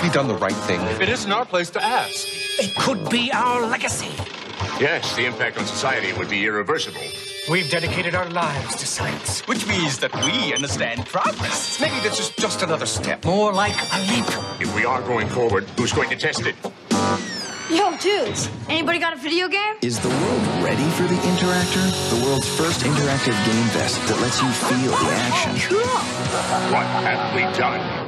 we done the right thing? It isn't our place to ask. It could be our legacy. Yes, the impact on society would be irreversible. We've dedicated our lives to science. Which means that we understand progress. Maybe this is just another step. More like a leap. If we are going forward, who's going to test it? Yo, dudes, anybody got a video game? Is the world ready for the Interactor? The world's first interactive game vest that lets you feel the action. Cool. What have we done?